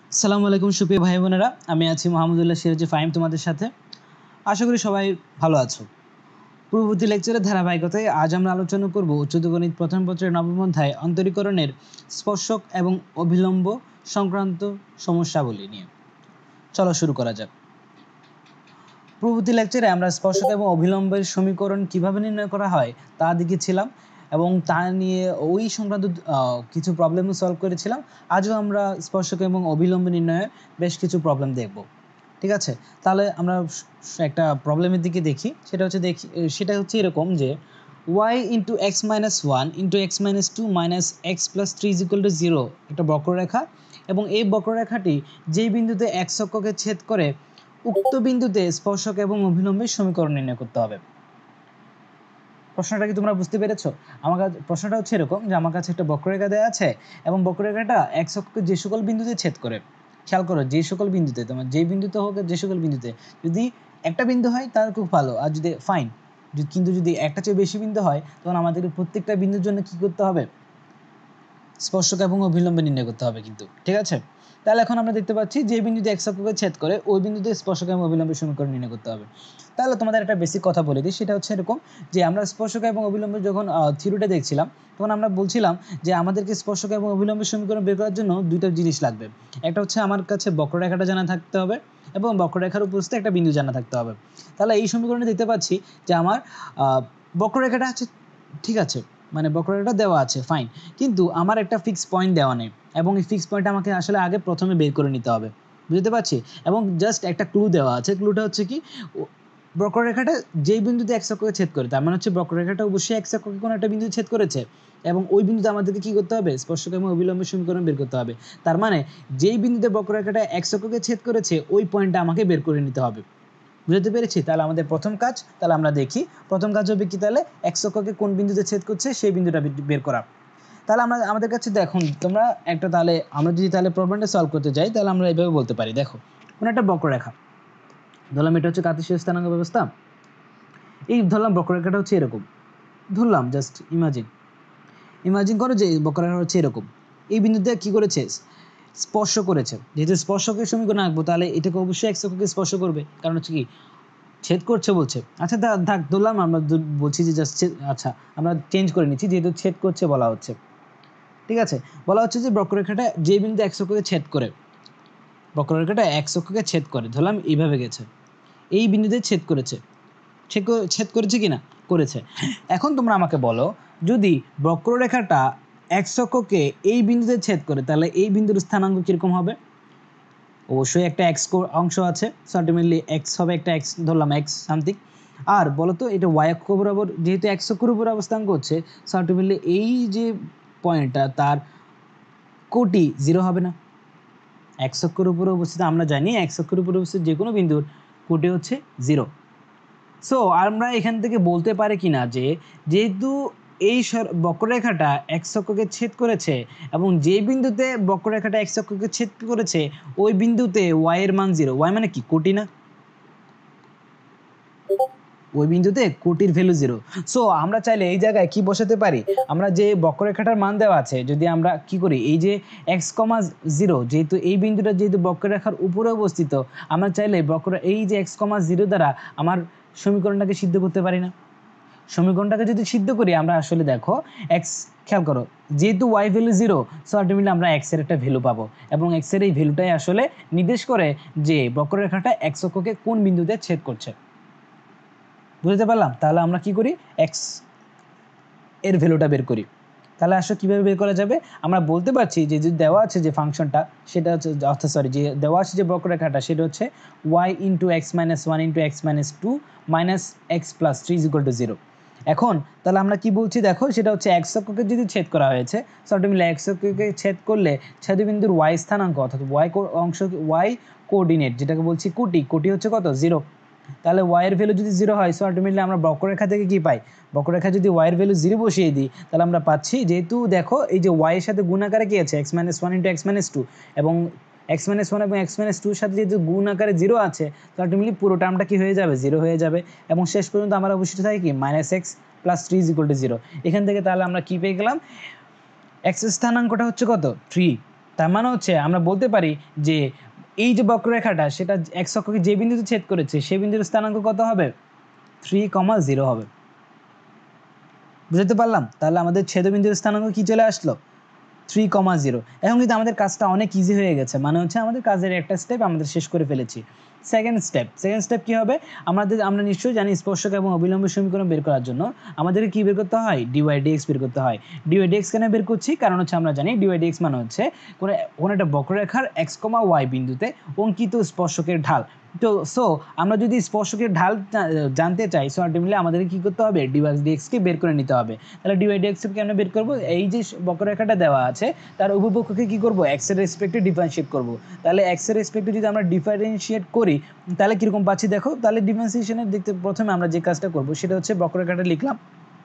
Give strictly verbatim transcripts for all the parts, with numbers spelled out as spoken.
আসসালামু আলাইকুম সুপ্রিয় ভাই বোনেরা, আমি আছি মোহাম্মদুল্লাহ সিরাজি ফাহিম তোমাদের সাথে। আশা করি সবাই ভালো আছো। পূর্ববর্তী লেকচারের ধারাবাহিকতায় আজ আমরা আলোচনা করব উচ্চতর গণিত প্রথম পত্রের নবম অধ্যায় অন্তরীকরণের স্পর্শক এবং অভিলম্ব সংক্রান্ত সমস্যাবলী নিয়ে। চলো শুরু করা যাক। পূর্ববর্তী লেকচারে আমরা স্পর্শক এবং অভিলম্বের সমীকরণ কিভাবে নির্ণয় করা হয় তা দেখেছিলাম এবং তা নিয়ে ওই সংক্রান্ত কিছু প্রবলেমও সলভ করেছিলাম। আজও আমরা স্পর্শক এবং অভিলম্ব নির্ণয়ে বেশ কিছু প্রবলেম দেখব। ঠিক আছে, তাহলে আমরা একটা প্রবলেমের দিকে দেখি। সেটা হচ্ছে দেখি সেটা হচ্ছে এরকম যে y into x minus one into x minus two minus x plus three is equal to zero একটা বক্ররেখা, এবং এই বক্ররেখাটি যেই বিন্দুতে এক্স অক্ষকে ছেদ করে উক্ত বিন্দুতে স্পর্শক এবং অভিলম্বের সমীকরণ নির্ণয় করতে হবে। প্রশ্নটা কি তোমরা বুঝতে পেরেছো? আমার কাছে প্রশ্নটা হচ্ছে এরকম যে আমার কাছে একটা বক্ররেখা দেওয়া আছে এবং বক্ররেখাটা এক্স অক্ষকে যে সকল বিন্দুতে ছেদ করে, খেয়াল করো, যে সকল বিন্দুতে, তোমার যে বিন্দুতে হোক যে সকল বিন্দুতে, যদি একটা বিন্দু হয় তাহলে খুব ভালো, আর যদি ফাইন, কিন্তু যদি একটা চেয়ে বেশি বিন্দু হয় তখন আমাদের প্রত্যেকটা বিন্দুর জন্য কি করতে হবে? স্পর্শক এবং অভিলম্ব নির্ণয় করতে হবে কিন্তু। ঠিক আছে, তাহলে এখন আমরা দেখতে পাচ্ছি যে বিন্দুতে এক্স অক্ষকে ছেদ করে ওই বিন্দুতে স্পর্শক এবং অভিলম্বের সমীকরণ নির্ণয় করতে হবে। তাহলে তোমাদের একটা বেসিক কথা বলে দিই, সেটা হচ্ছে এরকম যে আমরা স্পর্শক এবং অভিলম্বের যখন থিওরিটা দেখছিলাম তখন আমরা বলছিলাম যে আমাদেরকে স্পর্শক এবং অভিলম্বের সমীকরণ বের করার জন্য দুইটা জিনিস লাগবে। একটা হচ্ছে আমার কাছে বক্ররেখাটা জানা থাকতে হবে এবং বক্ররেখার উপস্থিত একটা বিন্দু জানা থাকতে হবে। তাহলে এই সমীকরণে দেখতে পাচ্ছি যে আমার বক্ররেখাটা আছে, ঠিক আছে, মানে বক্ররেখাটা দেওয়া আছে, ফাইন, কিন্তু আমার একটা ফিক্স পয়েন্ট দেওয়া নেই এবং এই ফিক্স পয়েন্ট আমাকে আসলে আগে প্রথমে বের করে নিতে হবে, বুঝতে পারছি। এবং জাস্ট একটা ক্লু দেওয়া আছে, ক্লুটা হচ্ছে কি, বক্ররেখাটা যেই বিন্দুতে এক্স অক্ষকে ছেদ করে, তার মানে হচ্ছে বক্ররেখাটা অবশ্যই এক্স অক্ষকে কোনো একটা বিন্দুতে ছেদ করেছে এবং ওই বিন্দুতে আমাদেরকে কি করতে হবে? স্পর্শক এবং অভিলম্বের সমীকরণ বের করতে হবে। তার মানে যেই বিন্দুতে বক্ররেখাটা এক্স অক্ষকে ছেদ করেছে ওই পয়েন্টটা আমাকে বের করে নিতে হবে, বুঝতে পেরেছি? তাহলে আমাদের প্রথম কাজ, তাহলে আমরা দেখি প্রথম কাজ হবে কি, তাহলে এক্স অক্ষকে কোন বিন্দুতে ছেদ করছে সেই বিন্দুটা বের করা। তাহলে আমরা আমাদের কাছে দেখুন তোমরা একটা, তাহলে আমরা যদি তাহলে প্রবলেমটা সলভ করতে যাই তাহলে আমরা এইভাবে বলতে পারি, দেখো কোনো একটা বক্ররেখা ধরলাম, এটা হচ্ছে কার্তেশীয় স্থানাঙ্ক ব্যবস্থা। এই ধরলাম বক্ররেখাটা হচ্ছে এরকম, ধরলাম জাস্ট ইমাজিন ইমাজিন করো যে বক্ররেখা হচ্ছে এরকম, এই বিন্দুতে কি করেছে? স্পর্শ করেছে। যেহেতু স্পর্শকের সমীকরণ আঁকবো তাহলে এটাকে অবশ্যই এক্স অক্ষকে স্পর্শ করবে, কারণ হচ্ছে কি ছেদ করছে বলছে। আচ্ছা থাক, ধরলাম আমরা বলছি যে জাস্ট, আচ্ছা আমরা চেঞ্জ করে নিচ্ছি, যেহেতু ছেদ করছে বলা হচ্ছে, ঠিক আছে, বলা হচ্ছে যে বক্ররেখাটা যে বিন্দু এক্স অক্ষকে ছেদ করে, বক্ররেখাটা এক্স অক্ষকে ছেদ করে, ধরলাম এইভাবে গেছে, এই বিন্দুতে ছেদ করেছে, ছেদ করেছে কিনা? করেছে। এখন তোমরা আমাকে বলো, যদি বক্ররেখাটা এক্স অক্ষকে এই বিন্দুতে ছেদ করে তাহলে এই বিন্দুর স্থানাঙ্ক কিরকম হবে? অবশ্যই একটা এক্স অংশ আছে, সো আলটিমেটলি এক্স হবে, একটা এক্স ধরলাম, এক্স সামথিং। আর বলতো এটা ওয়াই অক্ষ বরাবর যেহেতু এক্স অক্ষের উপর অবস্থান করছে, সো আলটিমেটলি এই যে পয়েন্টটা তার কোটি জিরো হবে না? এক্স অক্ষের উপরে অবস্থিত, আমরা জানি এক্স অক্ষের উপরে অবস্থিত যে কোনো বিন্দুর কোটি হচ্ছে জিরো। সো আমরা এখান থেকে বলতে পারি কিনা যে যেহেতু এই বক্ররেখাটা এক্স অক্ষকে ছেদ করেছে এবং যে বিন্দুতে বক্ররেখাটা এক্স অক্ষকে ছেদ করেছে ওই বিন্দুতে ওয়াই এর মান জিরো, ওয়াই মানে কি? কোটি না? ওই বিন্দুতে কোটির ভ্যালু জিরো। সো আমরা চাইলে এই জায়গায় কি বসাতে পারি, আমরা যে বক্ররেখাটার মান দেওয়া আছে যদি আমরা কি করি, এই যে এক্স কমা জিরো, যেহেতু এই বিন্দুটা যেহেতু বক্ররেখার উপরে অবস্থিত, আমরা চাইলে বক্র এই যে এক্স কমা জিরো দ্বারা আমার সমীকরণটাকে সিদ্ধ করতে পারি না? সমীকরণটাকে যদি সিদ্ধ করি আমরা আসলে দেখো এক্স, খেয়াল করো, যেহেতু y value zero, so ultimately আমরা এক্স এর একটা ভ্যালু পাবো এবং এক্স এর এই ভ্যালুটাই আসলে নির্দেশ করে যে বক্ররেখাটা এক্স অক্ষকে কোন বিন্দুতে ছেদ করছে, বুঝতে পারলাম? তাহলে আমরা কি করি, এক্স এর ভ্যালুটা বের করি। তাহলে আসলে কীভাবে বের করা যাবে? আমরা বলতে পারছি যে যদি দেওয়া আছে যে ফাংশনটা, সেটা হচ্ছে, অর্থাৎ সরি, যে দেওয়া আছে যে বক্ররেখাটা সেটা হচ্ছে y into x minus one into x minus two minus x plus three is equal to zero. এখন তাহলে আমরা কি বলছি দেখো, সেটা হচ্ছে এক্স অক্ষকে যদি ছেদ করা হয়েছে, সো আলটিমেটলি এক্স অক্ষকে ছেদ করলে ছেদবিন্দুর ওয়াই স্থানাঙ্ক অর্থাৎ ওয়াই অংশ, ওয়াই কোঅর্ডিনেট যেটাকে বলছি কোটি, কোটি হচ্ছে কত? জিরো। তাহলে ওয়াই এর ভ্যালু যদি জিরো হয়, সো আলটিমেটলি আমরা বক্ররেখা থেকে কি পাই? বক্ররেখা যদি ওয়াই এর ভ্যালু জিরো বসিয়ে দিই তাহলে আমরা পাচ্ছি, যেহেতু দেখো এই যে ওয়াই এর সাথে গুণ আকারে কি আছে, x minus one into x minus two, এবং এক্স মাইনাস ওয়ান এবং এক্স মাইনাস টুর সাথে যেহেতু গুণ আকারে জিরো আছে, তো আলটিমেটলি পুরো টার্মটা কি হয়ে যাবে? জিরো হয়ে যাবে এবং শেষ পর্যন্ত আমার অবশিষ্ট থাকে কি? Minus x plus three is equal to zero. এখান থেকে তাহলে আমরা কি পেয়ে গেলাম? এক্স স্থানাঙ্কটা হচ্ছে কত? থ্রি। তার মানে হচ্ছে আমরা বলতে পারি যে এই যে বক্ররেখাটা সেটা এক্স অক্ষকে যে বিন্দুতে ছেদ করেছে সেই বিন্দুর স্থানাঙ্ক কত হবে, থ্রি কমা জিরো হবে। বুঝতে পারলাম? তাহলে আমাদের ছেদবিন্দুর স্থানাঙ্ক কি চলে আসলো, থ্রি কমা জিরো। এখন কিন্তু আমাদের কাজটা অনেক ইজি হয়ে গেছে, মানে হচ্ছে আমাদের কাজের একটা স্টেপ আমাদের শেষ করে ফেলেছি। সেকেন্ড স্টেপ সেকেন্ড স্টেপ কী হবে, আমাদের আমরা নিশ্চয়ই জানি স্পর্শক এবং অবিলম্ব সমীকরণ বের করার জন্য আমাদেরকে কী বের করতে হয়, ডিওয়াই ডিএক্স বের করতে হয়। ডিওয়াই ডিএক্স কেন বের করছি, কারণ হচ্ছে আমরা জানি ডিওয়াই ডিএক্স মানে হচ্ছে কোনো কোনো একটা বক্ররেখার এক্স কমা ওয়াই বিন্দুতে অঙ্কিত স্পর্শকের ঢাল। তো সো আমরা যদি স্পর্শকের ঢাল জানতে চাই, সো আলটিমেটলি আমাদেরকে কী করতে হবে, ডিওয়াই ডিএক্সকে বের করে নিতে হবে। তাহলে ডিওয়াই ডিএক্সকে কেন বের করবো, এই যে বক্ররেখাটা দেওয়া আছে তার উপপক্ষকে কী করবো, এক্স এর রেসপেক্টে ডিফারেন্সিয়েট করবো। তাহলে এক্স এর রেসপেক্টে যদি আমরা ডিফারেন্সিয়েট করি তাহলে কীরকম পাচ্ছি দেখো। তাহলে ডিফারেন্সিয়েশনের দেখতে প্রথমে আমরা যে কাজটা করবো সেটা হচ্ছে বক্ররেখাটা লিখলাম,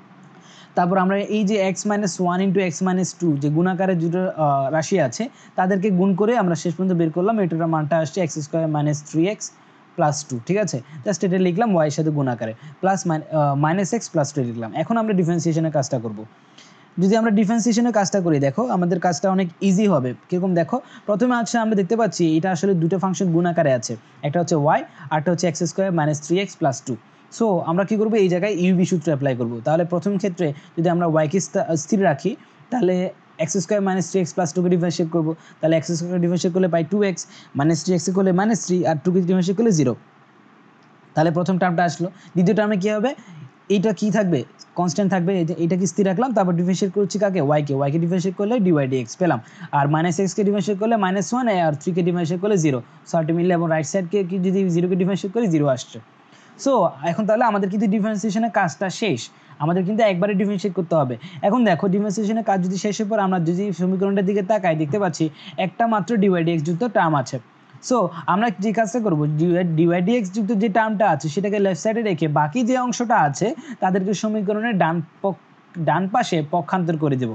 তারপর আমরা এই যে x minus one into x minus two যে গুণাকারের দুটো রাশি আছে তাদেরকে গুণ করে আমরা শেষ পর্যন্ত বের করলাম, এটার মানটা আসছে x square minus three x plus two. ঠিক আছে, জাস্ট এটা লিখলাম ওয়াইয়ের সাথে গুণাকারে, plus minus x plus two লিখলাম। এখন আমরা ডিফারেন্সিয়েশনের কাজটা করব। যদি আমরা ডিফারেন্সিয়েশনের কাজটা করি দেখো আমাদের কাজটা অনেক ইজি হবে। কীরকম দেখো, প্রথমে আছে আমরা দেখতে পাচ্ছি এটা আসলে দুটো ফাংশন গুণাকারে আছে, একটা হচ্ছে ওয়াই আরটা হচ্ছে x square minus three x plus two. So আমরা কী করবো, এই জায়গায় ইউবি সূত্র অ্যাপ্লাই করবো। তাহলে প্রথম ক্ষেত্রে যদি আমরা ওয়াইকে স্থির রাখি তাহলে x square minus three x plus টুকে ডিফারেন্সিয়েট করবো, তাহলে এক্স স্কোয়ার ডিফারেন্সিয়েট করলে পাই টু এক্স, মাইনাস থ্রি এক্সে করলে মাইনাস থ্রি, আর টুকে ডিফারেন্সিয়েট করলে জিরো। তাহলে প্রথম টার্মটা আসলো। দ্বিতীয় টার্মে কী হবে, এইটা কী থাকবে, কনস্ট্যান্ট থাকবে, এইটাকে স্থির রাখলাম, তারপর ডিফারেন্সিয়েট করছি কাকে, ওয়াইকে, ওয়াইকে ডিফারেন্সিয়েট করলে ডিওয়াই ডিএক্স পেলাম, আর মাইনাস এক্সকে ডিফারেন্সিয়েট করলে মাইনাস ওয়ান, আর থ্রিকে ডিফারেন্সিয়েট করলে জিরো। সো আলটিমেটলি এবং রাইট সাইডকে কি যদি জিরোকে ডিফারেন্সিয়েট করি জিরো আসছে। সো এখন তাহলে আমাদের কিন্তু ডিফারেন্সিয়েশনের কাজটা শেষ, আমাদের কিন্তু একবারে ডিফারেন্সিয়েট করতে হবে। এখন দেখো ডিফারেন্সিয়েশনের কাজ যদি শেষের পর আমরা যদি সমীকরণটার দিকে তাকাই দেখতে পাচ্ছি একটা মাত্র ডিওয়াই ডিএক্স যুক্ত টার্ম আছে। সো আমরা যে কাজটা করবো, ডিওয়াই ডিএক্স যুক্ত যে টার্মটা আছে সেটাকে লেফট সাইডে রেখে বাকি যে অংশটা আছে তাদেরকে সমীকরণের ডান ডান পাশে পক্ষান্তর করে দেব।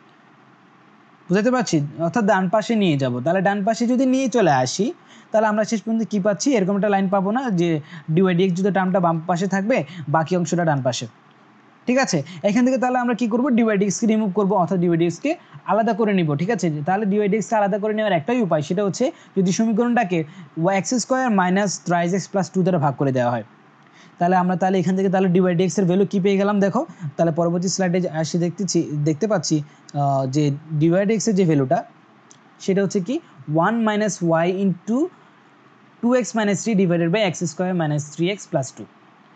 বুঝতে পারছি, অর্থাৎ ডান পাশে নিয়ে যাব। তাহলে ডান পাশে যদি নিয়ে চলে আসি তাহলে আমরা শেষ পর্যন্ত কী পাচ্ছি, এরকম একটা লাইন পাবো না যে ডিওয়াই ডিএক্স যুক্ত টার্মটা বাম পাশে থাকবে বাকি অংশটা ডান পাশে। ঠিক আছে, এখান থেকে তাহলে আমরা কী করবো, ডিওয়াই ডিএক্সকে রিমুভ করবো, অর্থাৎ ডিওয়াই ডিএক্সকে আলাদা করে নিব। ঠিক আছে, তাহলে ডিওয়াই ডিএক্সকে আলাদা করে নেওয়ার একটাই উপায়, সেটা হচ্ছে যদি সমীকরণটাকে x square minus thrice x plus two দ্বারা ভাগ করে দেওয়া হয়। তাহলে আমরা তাহলে এখান থেকে তাহলে ডিওয়াই ডিএক্সের ভ্যালু কী পেয়ে গেলাম দেখো। তাহলে পরবর্তী স্লাইডে আসে দেখতেছি দেখতে পাচ্ছি যে ডিওয়াই ডিএক্সের যে ভ্যালুটা সেটা হচ্ছে কি one minus y into two x minus three divided by x square minus three x plus two.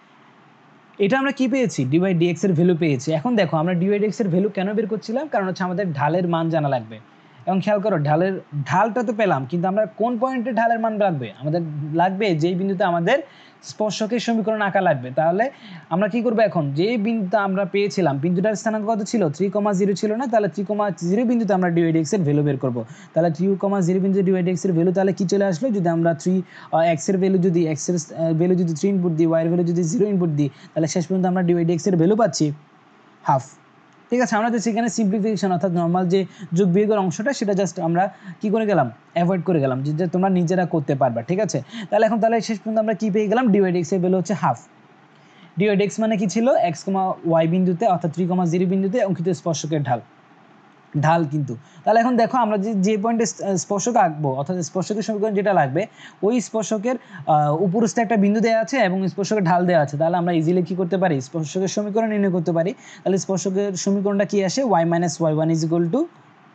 এটা আমরা কি পেয়েছি, ডিওয়াই ডিএক্স এর ভ্যালু পেয়েছি। এখন দেখো আমরা ডিওয়াই ডিএক্স এর ভ্যালু কেন বের করছিলাম, কারণ হচ্ছে আমাদের ঢালের মান জানা লাগবে। এবং খেয়াল করো ঢালের ঢালটা তো পেলাম, কিন্তু আমরা কোন পয়েন্টে ঢালের মান লাগবে, আমাদের লাগবে যেই বিন্দুতে আমাদের স্পর্শকের সমীকরণ আঁকা লাগবে। তাহলে আমরা কি করবো, এখন যে বিন্দুটা আমরা পেয়েছিলাম বিন্দুটার স্থানাঙ্ক কত ছিল, থ্রি কমা জিরো ছিল না, তাহলে থ্রি কমা জিরো বিন্দুতে আমরা ডিওয়াই ডিএক্স এর ভ্যালু বের করবো। তাহলে থ্রি কমা জিরো বিন্দুতে ডিওয়াই ডিএক্স এর ভ্যালু তাহলে কি চলে আসলো, যদি আমরা থ্রি এক্স এর ভ্যালু যদি এক্স এর ভ্যালু যদি থ্রি ইনপুট দিই, ওয়াই এর ভ্যালু যদি জিরো ইনপুট দিই, তাহলে শেষ পর্যন্ত আমরা ডিওয়াই ডিএক্স এর ভ্যালু পাচ্ছি হাফ। ঠিক আছে, আমরা তো সেখানে সিম্পলিফিকেশন অর্থাৎ নর্মাল যে যোগ বিয়োগের অংশটা সেটা জাস্ট আমরা কি করে গেলাম, অ্যাভয়েড করে গেলাম, যে তোমরা নিজেরা করতে পারবা। ঠিক আছে, তাহলে এখন তাহলে শেষ পর্যন্ত আমরা কি পেয়ে গেলাম, ডিওয়াই ডিএক্স এর ভ্যালু হচ্ছে হাফ। ডিওয়াই ডিএক্স মানে কি ছিল, এক্স কমা ওয়াই বিন্দুতে অর্থাৎ থ্রি কমা জিরো বিন্দুতে অঙ্কিত স্পর্শকের ঢাল ঢাল কিন্তু। তাহলে এখন দেখো আমরা যে যে পয়েন্টে স্পর্শক আঁকবো অর্থাৎ স্পর্শকের সমীকরণ যেটা লাগবে ওই স্পর্শকের উপরস্থ একটা বিন্দু দেওয়া আছে এবং স্পর্শকের ঢাল দেওয়া আছে। তাহলে আমরা ইজিলি কী করতে পারি, স্পর্শকের সমীকরণ নির্ণয় করতে পারি। তাহলে স্পর্শকের সমীকরণটা কি আসে, y minus y one is equal to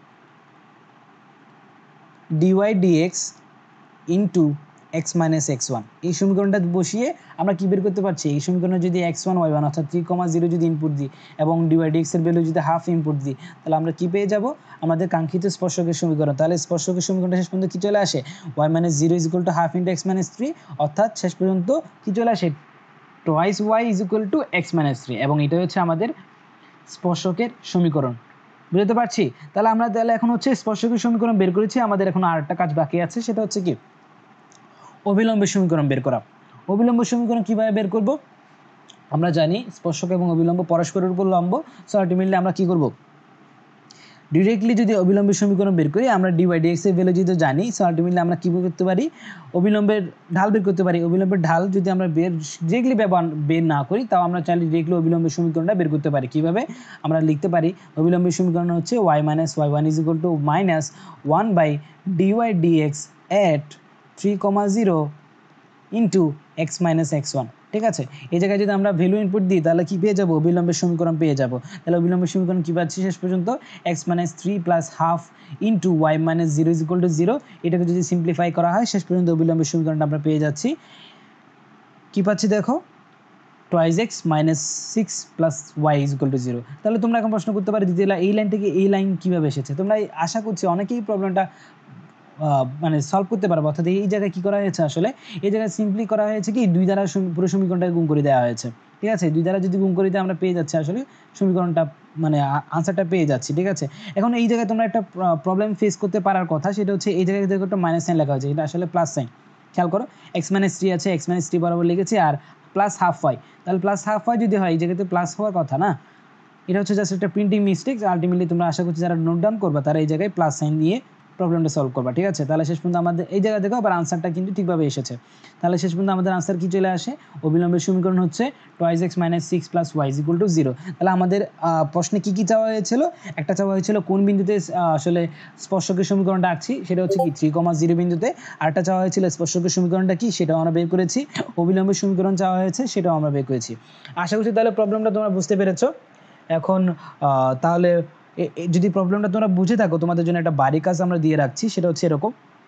d y d x into x minus x one. এই সমীকরণটা বসিয়ে আমরা কী বের করতে পারছি, এই সমীকরণে যদি এক্স ওয়ান ওয়াই ওয়ান অর্থাৎ থ্রি কমা জিরো যদি ইনপুট দিই এবং ডিওয়াই ডিএক্সের ভ্যালু যদি হাফ ইনপুট দিই, তাহলে আমরা কী পেয়ে যাব, আমাদের কাঙ্ক্ষিত স্পর্শকের সমীকরণ। তাহলে স্পর্শকের সমীকরণটা শেষ পর্যন্ত কী চলে আসে, y minus zero is equal to half into x minus three, অর্থাৎ শেষ পর্যন্ত কী চলে আসে, twice y is equal to x minus three, এবং এটা হচ্ছে আমাদের স্পর্শকের সমীকরণ। বুঝতে পারছি, তাহলে আমরা তাহলে এখন হচ্ছে স্পর্শকের সমীকরণ বের করেছি, আমাদের এখন আর একটা কাজ বাকি আছে, সেটা হচ্ছে কি অবিলম্বের সমীকরণ বের করা। অবিলম্ব সমীকরণ কীভাবে বের করব, আমরা জানি স্পর্শক এবং অবিলম্ব পরস্পরের উপর লম্ব। সো আলটিমেটলি আমরা কী করব, ডিরেক্টলি যদি অবিলম্বের সমীকরণ বের করি, আমরা ডি বাই ডি এক্স এর ভ্যালু যদি জানি, সো আলটিমেটলি আমরা কী করতে পারি, অবিলম্বের ঢাল বের করতে পারি। অবিলম্বের ঢাল যদি আমরা বের ডিরেক্টলি ব্যবহার বের না করি, তাও আমরা চাইলে ডিরেক্টলি অবিলম্বের সমীকরণটা বের করতে পারি। কীভাবে? আমরা লিখতে পারি অবিলম্বের সমীকরণ হচ্ছে y minus y one is equal to minus one by d y d x at three comma zero into x minus x one. ঠিক আছে, এই জায়গায় যদি আমরা ভ্যালু ইনপুট দিই তাহলে কী পেয়ে যাবো, অবিলম্বের সমীকরণ পেয়ে যাবো। তাহলে অবিলম্বের সমীকরণ কী পাচ্ছি শেষ পর্যন্ত, x minus three plus half into y minus zero is equal to zero. এটাকে যদি সিম্পলিফাই করা হয় শেষ পর্যন্ত অবিলম্বের সমীকরণটা আমরা পেয়ে যাচ্ছি। কী পাচ্ছি দেখো, twice x minus six plus y is equal to zero. তাহলে তোমরা এখন প্রশ্ন করতে পারি, দ্বিতীয় এই লাইন থেকে এই লাইন কীভাবে এসেছে। তোমরা আশা করছি অনেকেই প্রবলেমটা মানে সলভ করতে পারবো। অর্থাৎ এই জায়গায় কী করা হয়েছে, আসলে এই জায়গায় সিম্পলি করা হয়েছে কি, দুই দ্বারা পুরো সমীকরণটাকে গুণ করে দেওয়া হয়েছে। ঠিক আছে, দুই দ্বারা যদি গুণ করে দিই আমরা পেয়ে যাচ্ছি আসলে সমীকরণটা, মানে আনসারটা পেয়ে যাচ্ছি। ঠিক আছে, এখন এই জায়গায় তোমরা একটা প্রবলেম ফেস করতে পারার কথা, সেটা হচ্ছে এই জায়গায় দেখো একটা মাইনাস সাইন লেখা হয়েছে, এটা আসলে প্লাস সাইন। খেয়াল করো, এক্স মাইনাস থ্রি আছে, এক্স মাইনাস থ্রি বরাবর লিখেছি, আর প্লাস হাফ ওয়াই। তাহলে প্লাস হাফ ওয়াই যদি হয়, এই জায়গাতে প্লাস হওয়ার কথা না, এটা হচ্ছে জাস্ট একটা প্রিন্টিং মিস্টেক। আলটিমেটলি তোমরা আশা করছি যারা নোট ডাউন করবা তারা এই জায়গায় প্লাস সাইন দিয়ে প্রবলেমটা সলভ করবা। ঠিক আছে, তাহলে শেষ পর্যন্ত আমাদের এই জায়গায় দেখো আবার আনসারটা কিন্তু ঠিকভাবে এসেছে। তাহলে শেষ পর্যন্ত আমাদের আনসার কি চলে আসে, অবিলম্বের সমীকরণ হচ্ছে twice x minus six plus y is equal to zero. তাহলে আমাদের প্রশ্নে কী কী চাওয়া হয়েছিল, একটা চাওয়া হয়েছিল কোন বিন্দুতে আসলে স্পর্শকের সমীকরণটা আঁকছি, সেটা হচ্ছে কি থ্রি কমা জিরো বিন্দুতে। আরেকটা চাওয়া হয়েছিল স্পর্শকের সমীকরণটা কি, সেটাও আমরা বের করেছি। অবিলম্বের সমীকরণ চাওয়া হয়েছে, সেটাও আমরা বের করেছি। আশা করছি তাহলে প্রবলেমটা তোমরা বুঝতে পেরেছো। এখন তাহলে যদি প্রবলেমটা তোমরা বুঝে থাকো, তোমাদের জন্য একটা বাড়ি কাজ আমরা দিয়ে রাখছি, সেটা হচ্ছে এরকম।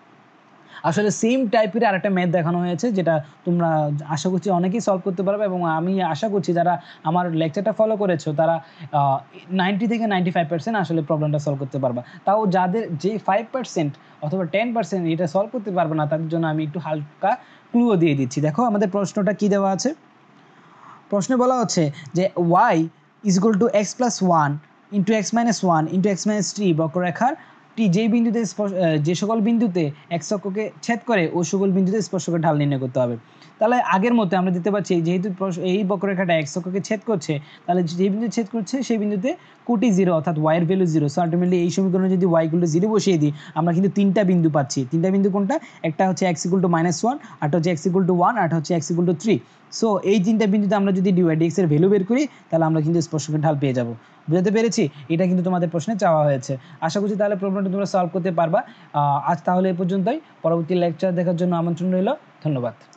আসলে সেম টাইপের আরেকটা ম্যাথ দেখানো হয়েছে, যেটা তোমরা আশা করছি অনেকেই সলভ করতে পারবে, এবং আমি আশা করছি যারা আমার লেকচারটা ফলো করেছো তারা নাইনটি থেকে নাইনটি ফাইভ পার্সেন্ট আসলে প্রবলেমটা সলভ করতে পারবা। তাও যাদের যে ফাইভ পার্সেন্ট অথবা টেন পার্সেন্ট এটা সলভ করতে পারবে না, তাদের জন্য আমি একটু হালকা ক্লুও দিয়ে দিচ্ছি। দেখো আমাদের প্রশ্নটা কী দেওয়া আছে, প্রশ্নে বলা হচ্ছে যে y is equal to x plus one into x minus one into x minus three বক্ররেখার টি যেই বিন্দুতে যে সকল বিন্দুতে এক্স অক্ষকে ছেদ করে ও সকল বিন্দুতে স্পর্শকের ঢাল নির্ণয় করতে হবে। তাহলে আগের মতো আমরা দিতে পারছি, যেহেতু এই বক্ররেখাটা এক্স অক্ষকে ছেদ করছে, তাহলে যে বিন্দু ছেদ করছে সেই বিন্দুতে কোটি জিরো অর্থাৎ ওয়াইয়ের ভ্যালু জিরো। সো আলটিমেটলি এই সমীকরণে যদি ওয়াই ইকুয়াল টু জিরো বসিয়ে দিই, আমরা কিন্তু তিনটা বিন্দু পাচ্ছি। তিনটা বিন্দু কোনটা, একটা হচ্ছে x equal to minus one, আরটা হচ্ছে এক্স ইকুয়াল টু ওয়ান, আরটা হচ্ছে x equal to three. So এই তিনটা বিন্দুতে আমরা যদি ডি ওয়াই ডি এক্স এর ভ্যালু বের করি, তাহলে আমরা কিন্তু স্পর্শকের ঢাল পেয়ে যাব। বুঝতে পেরেছি, এটা কিন্তু তোমাদের প্রশ্নে চাওয়া হয়েছে। আশা করছি তাহলে প্রবলেমটা তোমরা সলভ করতে পারবা। আজ তাহলে এ পর্যন্তই, পরবর্তী লেকচার দেখার জন্য আমন্ত্রণ রইল। ধন্যবাদ।